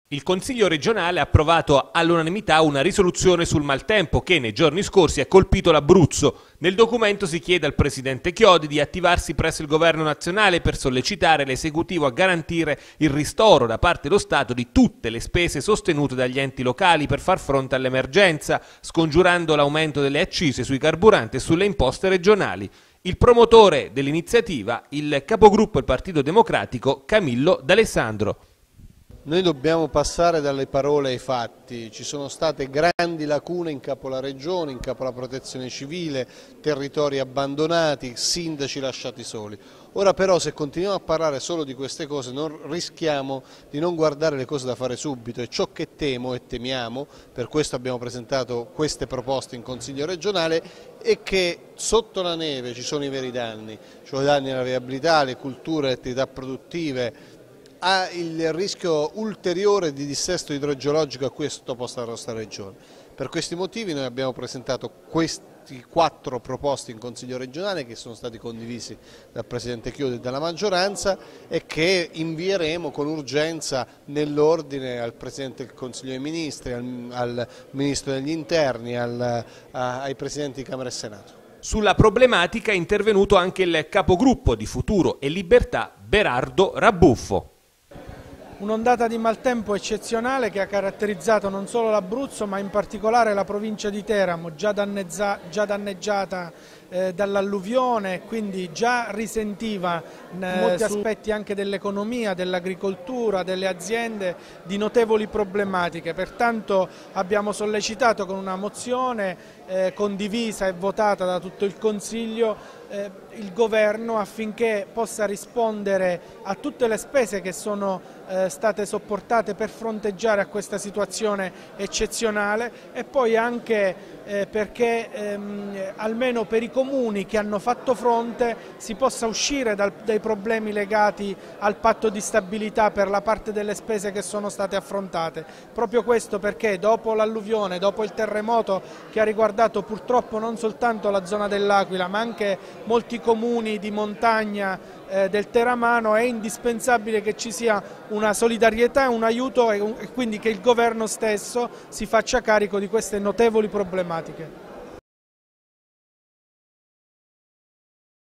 Il Consiglio regionale ha approvato all'unanimità una risoluzione sul maltempo che nei giorni scorsi ha colpito l'Abruzzo. Nel documento si chiede al Presidente Chiodi di attivarsi presso il Governo nazionale per sollecitare l'Esecutivo a garantire il ristoro da parte dello Stato di tutte le spese sostenute dagli enti locali per far fronte all'emergenza, scongiurando l'aumento delle accise sui carburanti e sulle imposte regionali. Il promotore dell'iniziativa, il capogruppo del Partito Democratico Camillo D'Alessandro. Noi dobbiamo passare dalle parole ai fatti, ci sono state grandi lacune in capo alla Regione, in capo alla Protezione Civile, territori abbandonati, sindaci lasciati soli. Ora però se continuiamo a parlare solo di queste cose rischiamo di non guardare le cose da fare subito e ciò che temo e temiamo, per questo abbiamo presentato queste proposte in Consiglio regionale, è che sotto la neve ci sono i veri danni, cioè i danni alla viabilità, alle culture, alle attività produttive, ha il rischio ulteriore di dissesto idrogeologico a cui è sottoposta la nostra Regione. Per questi motivi noi abbiamo presentato questi 4 proposte in Consiglio regionale che sono stati condivisi dal Presidente Chiodi e dalla maggioranza e che invieremo con urgenza nell'ordine al Presidente del Consiglio dei Ministri, al Ministro degli Interni, ai Presidenti di Camera e Senato. Sulla problematica è intervenuto anche il capogruppo di Futuro e Libertà Berardo Rabuffo. Un'ondata di maltempo eccezionale che ha caratterizzato non solo l'Abruzzo ma in particolare la provincia di Teramo, già danneggiata dall'alluvione, quindi già risentiva molti aspetti anche dell'economia, dell'agricoltura, delle aziende di notevoli problematiche. Pertanto abbiamo sollecitato con una mozione condivisa e votata da tutto il Consiglio il Governo affinché possa rispondere a tutte le spese che sono state sopportate per fronteggiare a questa situazione eccezionale e poi anche perché almeno per i comuni che hanno fatto fronte si possa uscire dai problemi legati al patto di stabilità per la parte delle spese che sono state affrontate. Proprio questo perché dopo l'alluvione, dopo il terremoto che ha riguardato purtroppo non soltanto la zona dell'Aquila ma anche molti comuni di montagna del teramano, è indispensabile che ci sia una solidarietà, un aiuto e quindi che il Governo stesso si faccia carico di queste notevoli problematiche.